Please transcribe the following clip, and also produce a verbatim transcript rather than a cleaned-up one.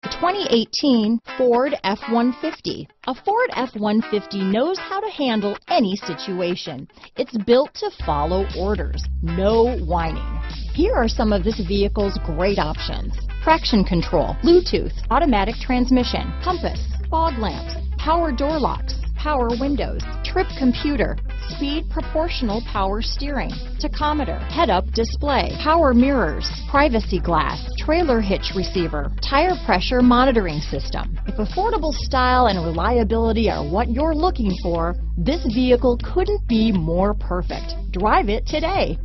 twenty eighteen Ford F one fifty. A Ford F one fifty knows how to handle any situation. It's built to follow orders, no whining. Here are some of this vehicle's great options: traction control, Bluetooth, automatic transmission, compass, fog lamps, power door locks, power windows, trip computer, speed proportional power steering, tachometer, head-up display, power mirrors, privacy glass, trailer hitch receiver, tire pressure monitoring system. If affordable style and reliability are what you're looking for, this vehicle couldn't be more perfect. Drive it today.